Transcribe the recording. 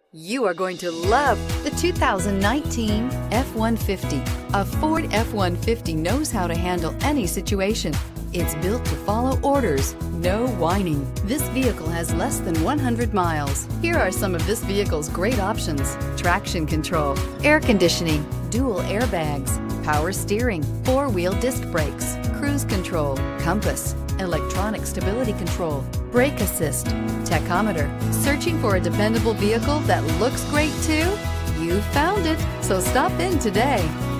You are going to love the 2019 F-150. A Ford F-150 knows how to handle any situation. It's built to follow orders, no whining. This vehicle has less than 100 miles. Here are some of this vehicle's great options: traction control, air conditioning, dual airbags, power steering, four-wheel disc brakes, cruise control, compass, electronic stability control, brake assist, tachometer. Searching for a dependable vehicle that looks great too? You found it, so stop in today.